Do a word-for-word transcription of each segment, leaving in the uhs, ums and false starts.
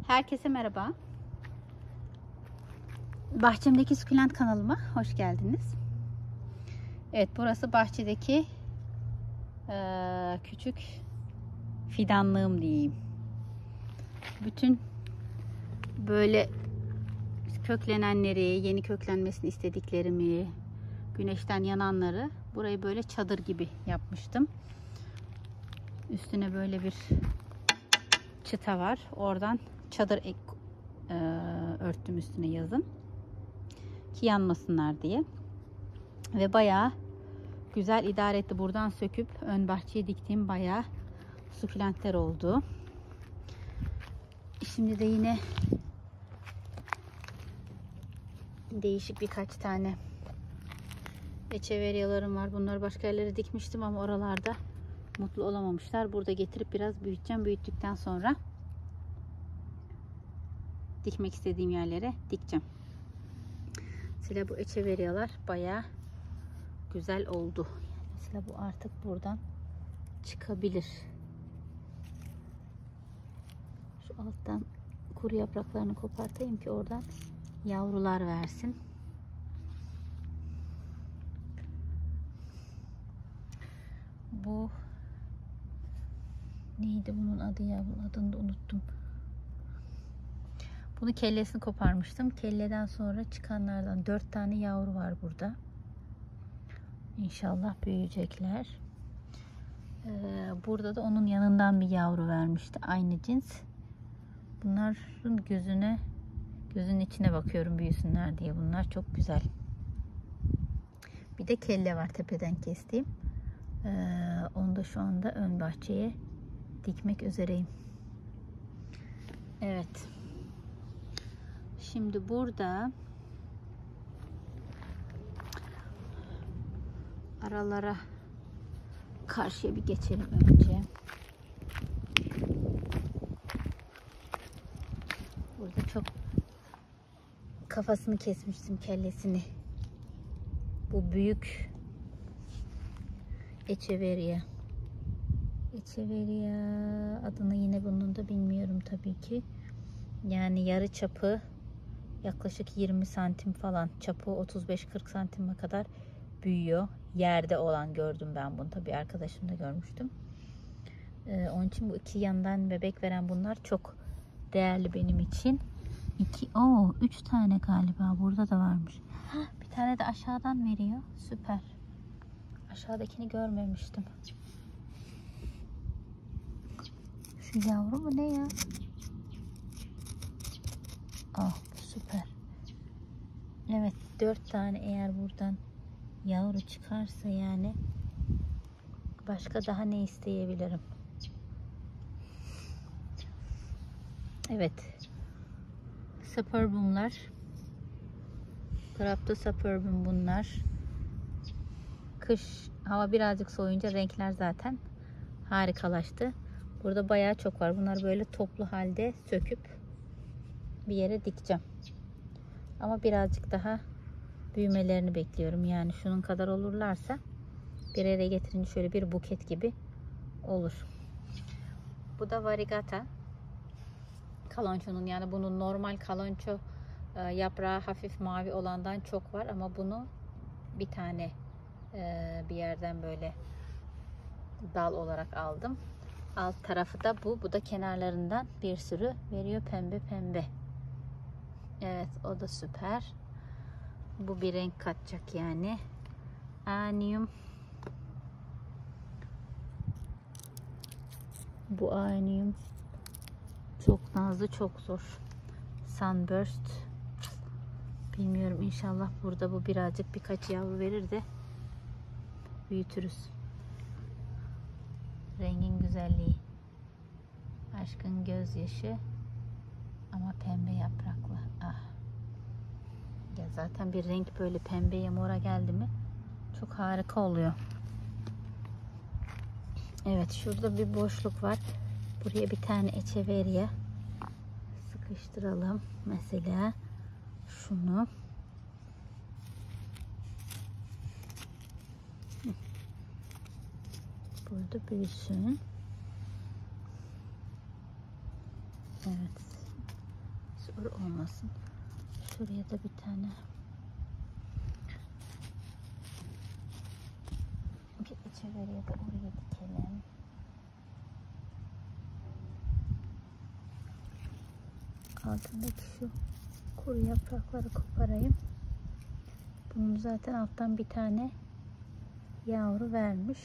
Herkese merhaba. Bahçemdeki sukulent kanalıma hoş geldiniz. Evet, burası bahçedeki e, küçük fidanlığım diyeyim. Bütün böyle köklenenleri, yeni köklenmesini istediklerimi, güneşten yananları burayı böyle çadır gibi yapmıştım. Üstüne böyle bir çıta var. Oradan çadır ek, e, örttüm üstüne yazın. Ki yanmasınlar diye. Ve bayağı güzel idare etti. Buradan söküp ön bahçeye diktiğim bayağı sukulentler oldu. Şimdi de yine değişik birkaç tane echeveryalarım var. Bunları başka yerlere dikmiştim ama oralarda mutlu olamamışlar. Burada getirip biraz büyüteceğim. Büyüttükten sonra dikmek istediğim yerlere dikeceğim. Mesela bu echeveryalar bayağı güzel oldu. Mesela bu artık buradan çıkabilir. Şu alttan kuru yapraklarını kopartayım ki oradan yavrular versin. Bu neydi bunun adı ya? Bunun adını da unuttum. Bunu kellesini koparmıştım. Kelleden sonra çıkanlardan dört tane yavru var burada. İnşallah büyüyecekler. Ee, burada da onun yanından bir yavru vermişti. Aynı cins. Bunların gözüne, gözünün içine bakıyorum büyüsünler diye. Bunlar çok güzel. Bir de kelle var tepeden kestiğim. Ee, onu da şu anda ön bahçeye dikmek üzereyim. Evet. Şimdi burada aralara karşıya bir geçelim önce. Burada çok kafasını kesmiştim, kellesini. Bu büyük echeveria. Echeveria adını yine bunun da bilmiyorum tabii ki. Yani yarı çapı yaklaşık yirmi santim falan, çapı otuz beş kırk santime kadar büyüyor. Yerde olan gördüm ben bunu. Tabii arkadaşım da görmüştüm. Ee, onun için bu iki yandan bebek veren bunlar çok değerli benim için. İki, o üç tane galiba burada da varmış. Hah, bir tane de aşağıdan veriyor. Süper. Aşağıdakini görmemiştim. Şu yavru mu ne ya? Ah, süper. Evet, dört tane eğer buradan yavru çıkarsa yani başka daha ne isteyebilirim? Evet. Suburbumlar. Grapta suburbum bunlar. Kış hava birazcık soğuyunca renkler zaten harikalaştı. Burada bayağı çok var. Bunlar böyle toplu halde söküp bir yere dikeceğim. Ama birazcık daha büyümelerini bekliyorum. Yani şunun kadar olurlarsa bir yere getirince şöyle bir buket gibi olur. Bu da variegata. Kalonçonun, yani bunun normal kalonço yaprağı hafif mavi olandan çok var ama bunu bir tane bir yerden böyle dal olarak aldım. Alt tarafı da bu. Bu da kenarlarından bir sürü veriyor, pembe pembe. Evet, o da süper. Bu bir renk katacak yani. Anium. Bu anium çok nazlı, çok zor. Sunburst. Bilmiyorum, inşallah burada bu birazcık birkaç yavru verir de büyütürüz. Rengin güzelliği. Aşkın gözyaşı ama pembe yapraklı. Ah. Ya zaten bir renk böyle pembeye mora geldi mi çok harika oluyor. Evet, şurada bir boşluk var. Buraya bir tane echeveria sıkıştıralım. Mesela şunu. Burada büyüsün. Evet. zor olmasın. Şuraya da bir tane bir içeri ya da oraya dikelim. Altındaki şu kuru yaprakları koparayım. Bunun zaten alttan bir tane yavru vermiş.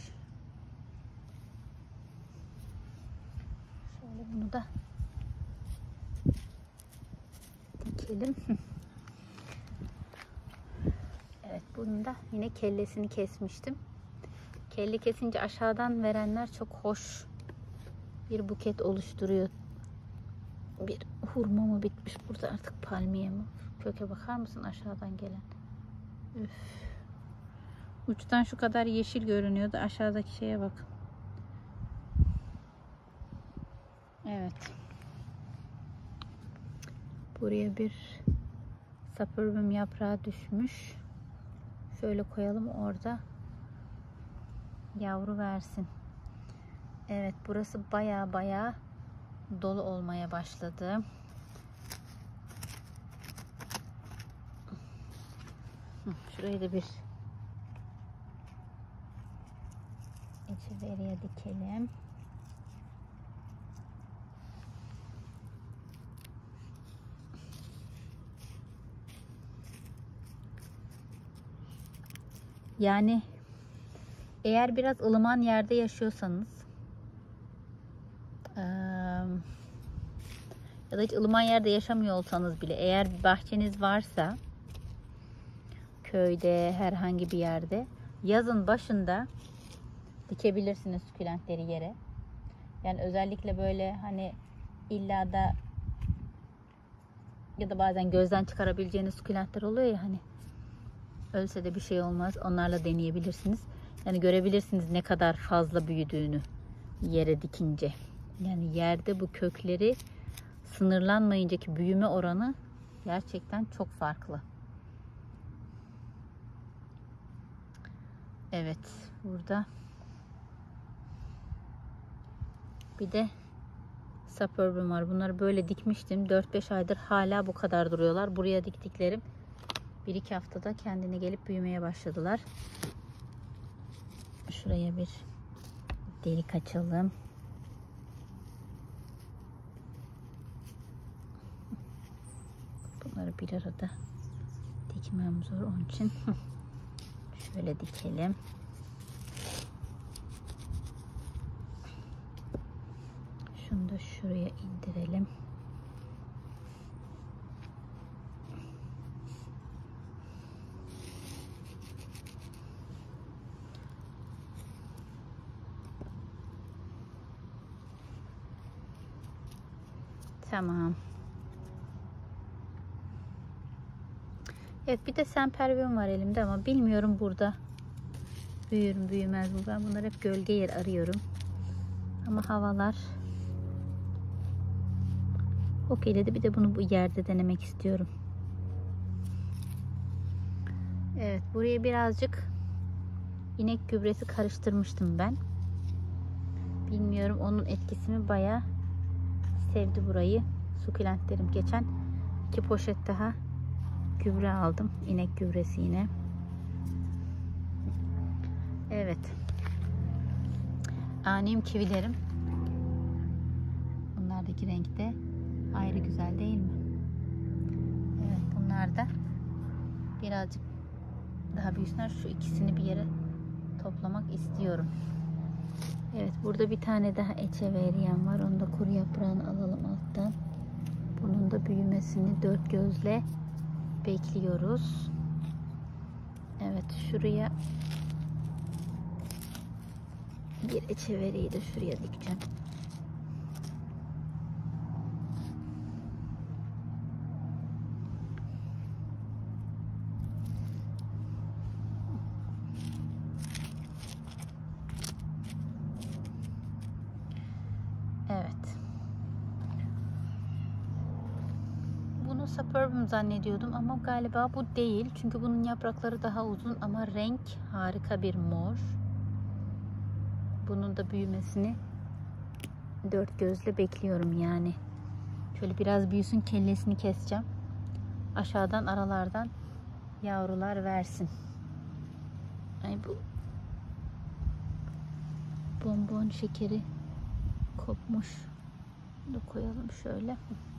Şöyle bunu da dikelim. Evet, bunun da yine kellesini kesmiştim. Kelle kesince aşağıdan verenler çok hoş bir buket oluşturuyor. Bir hurma mı bitmiş burada artık, palmiye mi? Köke bakar mısın aşağıdan gelen? Üf. Uçtan şu kadar yeşil görünüyordu. Aşağıdaki şeye bak. Evet. Buraya bir Superbum yaprağı düşmüş. Şöyle koyalım, orada yavru versin. Evet, burası baya baya dolu olmaya başladı. Şurayı da bir içeriye dikelim. Yani eğer biraz ılıman yerde yaşıyorsanız ya da hiç ılıman yerde yaşamıyor olsanız bile, eğer bir bahçeniz varsa köyde, herhangi bir yerde yazın başında dikebilirsiniz sukulentleri yere. Yani özellikle böyle hani illa da ya da bazen gözden çıkarabileceğiniz sukulentler oluyor ya, hani ölse de bir şey olmaz, onlarla deneyebilirsiniz. Yani görebilirsiniz ne kadar fazla büyüdüğünü yere dikince. Yani yerde bu kökleri sınırlanmayıncaki büyüme oranı gerçekten çok farklı. Evet, burada bir de Superbum var. Bunları böyle dikmiştim. dört beş aydır hala bu kadar duruyorlar. Buraya diktiklerim bir iki haftada kendine gelip büyümeye başladılar. Şuraya bir delik açalım. Bunları bir arada dikmem zor, onun için şöyle dikelim. Şunu da şuraya indirelim. Tamam. Evet, bir de Sempervium var elimde ama bilmiyorum burada büyür mü büyümez mi. Ben bunları hep gölge yer arıyorum. Ama havalar okeyledi. Bir de bunu bu yerde denemek istiyorum. Evet, buraya birazcık inek gübresi karıştırmıştım ben. Bilmiyorum, onun etkisini bayağı sevdi burayı sukulentlerim. Geçen iki poşet daha gübre aldım. İnek gübresi yine. Evet. Anem kivilerim. Bunlardaki renk de ayrı güzel değil mi? Evet, bunlar da birazcık daha büyüsünler. Şu ikisini bir yere toplamak istiyorum. Evet, burada bir tane daha Echeveria var. Onu da kuru yaprağını alalım alttan. Bunun da büyümesini dört gözle bekliyoruz. Evet, şuraya bir Echeveria'yı da şuraya dikeceğim. Evet. Bunu Superbum zannediyordum ama galiba bu değil. Çünkü bunun yaprakları daha uzun ama renk harika bir mor. Bunun da büyümesini dört gözle bekliyorum yani. Şöyle biraz büyüsün, kellesini keseceğim. Aşağıdan aralardan yavrular versin. Ay bu bonbon şekeri kopmuş. Bunu da koyalım şöyle.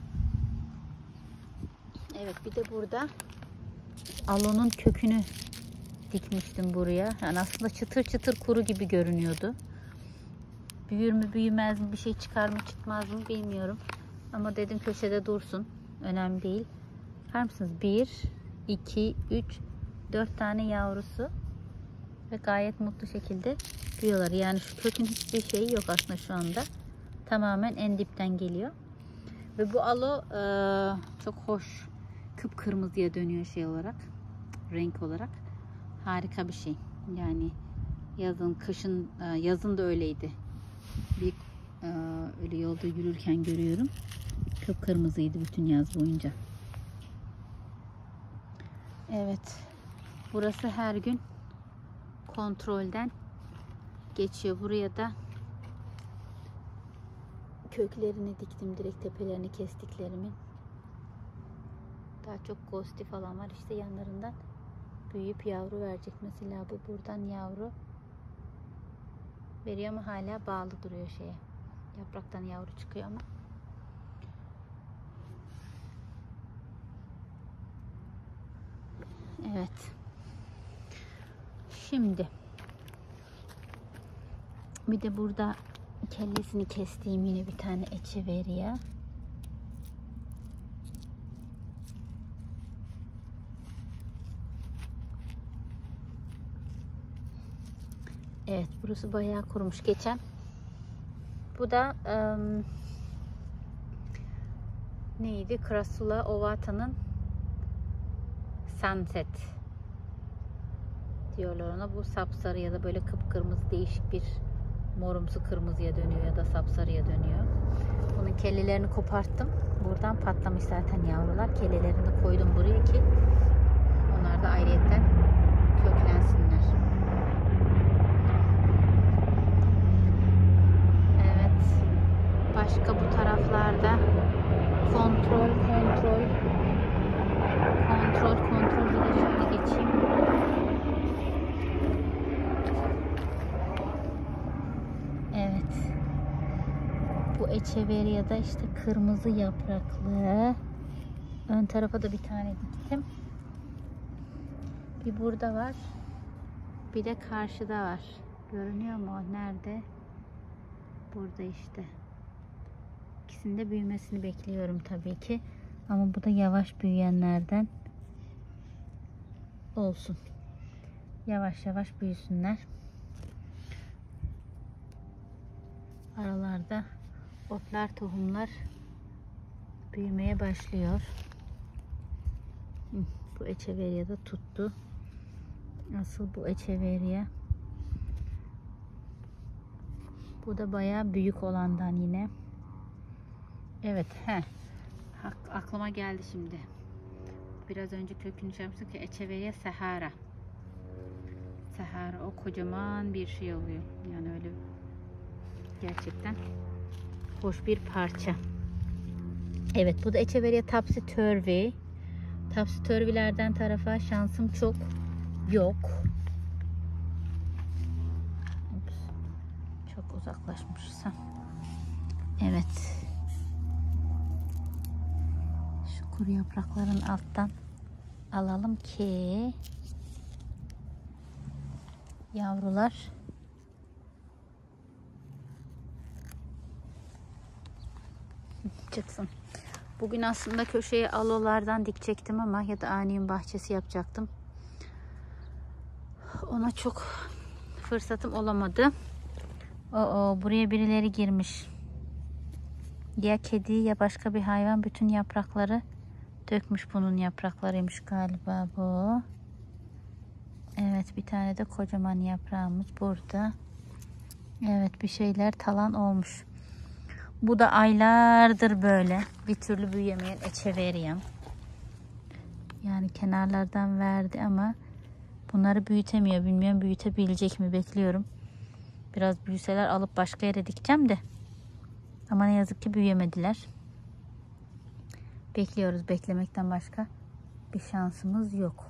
Evet, bir de burada alonun kökünü dikmiştim buraya. Yani aslında çıtır çıtır kuru gibi görünüyordu. Büyür mü büyümez mi, bir şey çıkar mı çıkmaz mı bilmiyorum. Ama dedim köşede dursun. Önemli değil. Bakar mısınız? bir, iki, üç, dört tane yavrusu. Ve gayet mutlu şekilde büyüyorlar. Yani şu kökün hiçbir şeyi yok aslında şu anda. Tamamen en dipten geliyor. Ve bu alo e, çok hoş. Kıpkırmızıya dönüyor şey olarak. Renk olarak. Harika bir şey. Yani yazın, kışın, e, yazın da öyleydi. Bir e, öyle yolda yürürken görüyorum. Kıpkırmızıydı bütün yaz boyunca. Evet. Burası her gün kontrolden geçiyor. Buraya da köklerini diktim, direkt tepelerini kestiklerimin. Daha çok gosti falan var. İşte yanlarından büyüyüp yavru verecek. Mesela bu buradan yavru veriyor ama hala bağlı duruyor şeye. Yapraktan yavru çıkıyor ama. Evet. Şimdi bir de burada kellesini kestiğim yine bir tane echeveria. Evet, burası bayağı kurumuş geçen. Bu da um, neydi? Crassula ovata'nın Sunset diyorlar ona. Bu sapsarı ya da böyle kıpkırmızı, değişik bir morumsu kırmızıya dönüyor ya da sapsarıya dönüyor. Bunun kellelerini koparttım. Buradan patlamış zaten yavrular. Kellelerini de koydum buraya ki onlar da ayrıyetten köklensinler. Evet. Başka bu taraflarda kontrol kontrol kontrol kontrol bir de şöyle geçeyim. Evet. Bu echeveria'da işte kırmızı yapraklı. Ön tarafa da bir tane diktim. Bir burada var. Bir de karşıda var. Görünüyor mu o? Nerede? Burada işte. İkisinde büyümesini bekliyorum tabii ki. Ama bu da yavaş büyüyenlerden olsun. Yavaş yavaş büyüsünler. Aralarda otlar, tohumlar büyümeye başlıyor. Bu echeveria da tuttu. Asıl bu echeveria. Bu da bayağı büyük olandan yine. Evet, he. Aklıma geldi şimdi. Biraz önce kökünü çarpmıştık ki echeveria sahara. Sahara o kocaman bir şey oluyor. Yani öyle gerçekten hoş bir parça. Evet, bu da echeveria topsy-turvy. Topsy-turvy'lerden tarafa şansım çok yok. Ups. Çok uzaklaşmışsam. Evet. Şu kuru yaprakların alttan alalım ki yavrular çıksın. Bugün aslında köşeye alolardan dikecektim ama ya da anium bahçesi yapacaktım. Ona çok fırsatım olamadı. Oo, buraya birileri girmiş. Ya kedi ya başka bir hayvan bütün yaprakları dökmüş. Bunun yapraklarıymış galiba bu. Evet, bir tane de kocaman yaprağımız burada. Evet, bir şeyler talan olmuş. Bu da aylardır böyle bir türlü büyüyemeyen echeveria'm. Yani kenarlardan verdi ama bunları büyütemiyor. Bilmiyorum büyütebilecek mi, bekliyorum. Biraz büyüseler alıp başka yere dikeceğim de. Ama ne yazık ki büyüyemediler. Bekliyoruz. Beklemekten başka bir şansımız yok.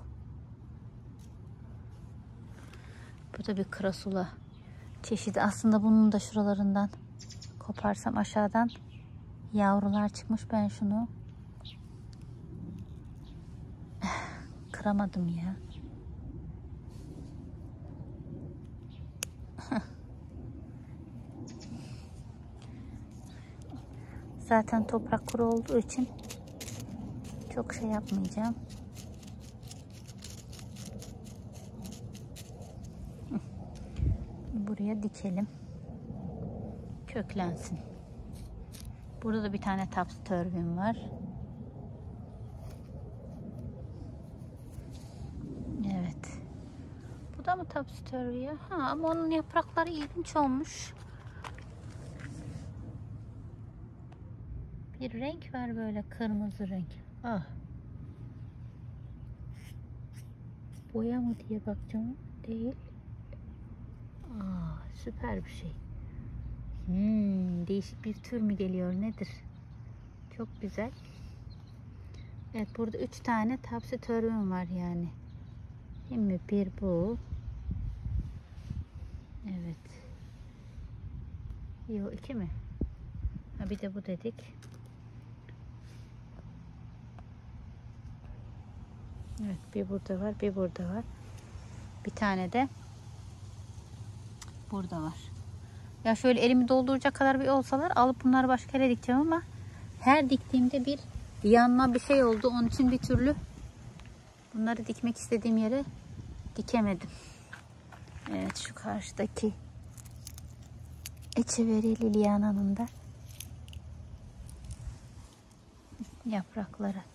Bu da bir krasula çeşidi. Aslında bunun da şuralarından koparsam aşağıdan yavrular çıkmış. Ben şunu kıramadım ya. Zaten toprak kuru olduğu için çok şey yapmayacağım. Buraya dikelim. Köklensin. Burada da bir tane Tapsturvin var. Evet. Bu da mı Tapsturvia? Ha, ama onun yaprakları ilginç olmuş. Bir renk var böyle, kırmızı renk. Ah. Boya mı diye bakacağım. Değil. Aa, süper bir şey. Hmm, değişik bir tür mü geliyor, nedir? Çok güzel. Evet, burada üç tane Tapsturvin var yani. Şimdi bir bu. Evet. Yok, iki mi? Ha, bir de bu dedik. Evet, bir burada var, bir burada var. Bir tane de burada var. Ya şöyle elimi dolduracak kadar bir olsalar alıp bunları başka yere dikeceğim ama her diktiğimde bir yanma bir şey oldu. Onun için bir türlü bunları dikmek istediğim yere dikemedim. Evet, şu karşıdaki Echeveria Liliana'nın da yaprakları.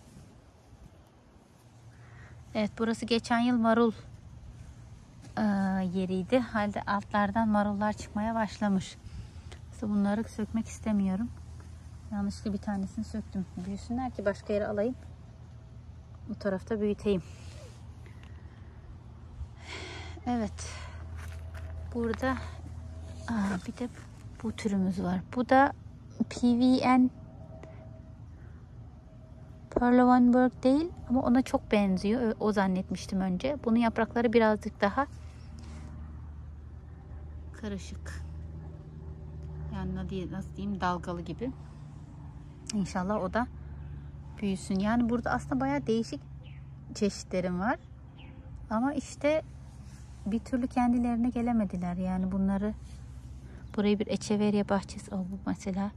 Evet, burası geçen yıl marul e, yeriydi. Halde altlardan marullar çıkmaya başlamış. İşte bunları sökmek istemiyorum. Yanlışlıkla bir tanesini söktüm. Büyüsünler ki başka yere alayım. Bu tarafta büyüteyim. Evet. Burada aa, bir de bu türümüz var. Bu da P V N Perlevanberg değil ama ona çok benziyor. O zannetmiştim önce. Bunun yaprakları birazcık daha karışık. Yani nasıl diyeyim, dalgalı gibi. İnşallah o da büyüsün. Yani burada aslında bayağı değişik çeşitlerim var. Ama işte bir türlü kendilerine gelemediler. Yani bunları, burayı bir Echeveria bahçesi. O bu mesela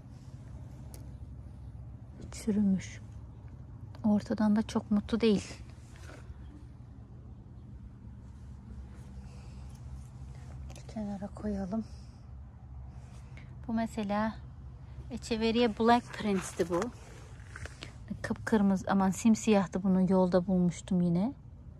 çürümüş. Ortadan da çok mutlu değil. Kenara koyalım. Bu mesela Echeveria Black Prince'ti bu. Kıpkırmızı, aman simsiyahtı, bunu yolda bulmuştum yine.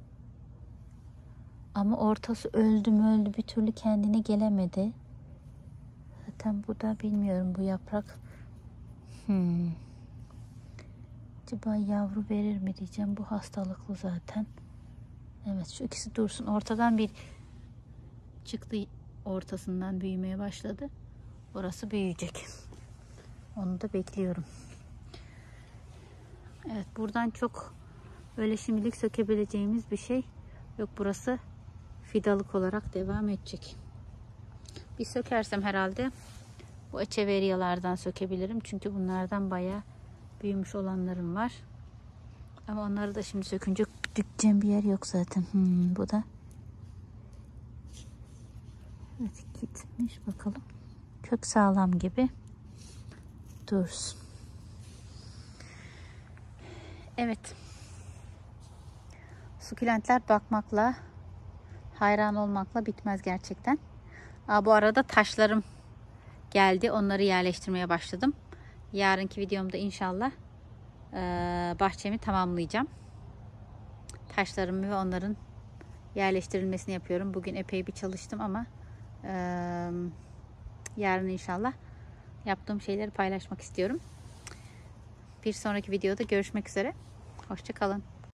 Ama ortası öldü mü öldü, bir türlü kendine gelemedi. Zaten bu da bilmiyorum, bu yaprak. Hmm. Acaba yavru verir mi diyeceğim. Bu hastalıklı zaten. Evet, şu ikisi dursun. Ortadan bir çıktı, ortasından büyümeye başladı. Orası büyüyecek. Onu da bekliyorum. Evet, buradan çok öyle şimdilik sökebileceğimiz bir şey yok. Burası fidalık olarak devam edecek. Bir sökersem herhalde bu Echeveria'lardan sökebilirim. Çünkü bunlardan bayağı büyümüş olanlarım var. Ama onları da şimdi sökünce dikeceğim bir yer yok zaten. Hmm, bu da evet, gitmiş bakalım. Kök sağlam gibi dursun. Evet. Sukulentler bakmakla, hayran olmakla bitmez gerçekten. Aa, bu arada taşlarım geldi. Onları yerleştirmeye başladım. Yarınki videomda inşallah e, bahçemi tamamlayacağım. Taşlarımı ve onların yerleştirilmesini yapıyorum. Bugün epey bir çalıştım ama e, yarın inşallah yaptığım şeyleri paylaşmak istiyorum. Bir sonraki videoda görüşmek üzere. Hoşça kalın.